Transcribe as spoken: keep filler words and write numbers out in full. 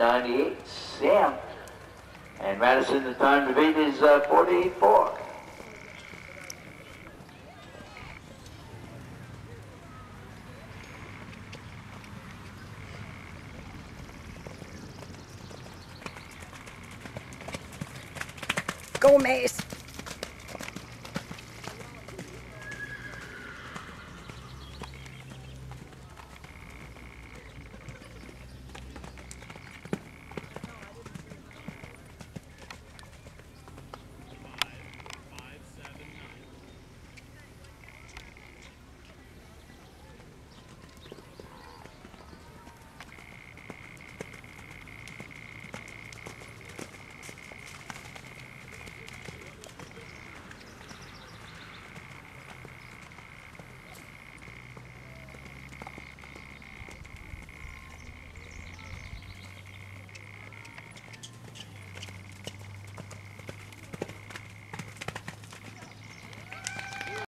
ninety-eight. Sam. And Madison, the time to beat is uh, forty-four. Go, Mace.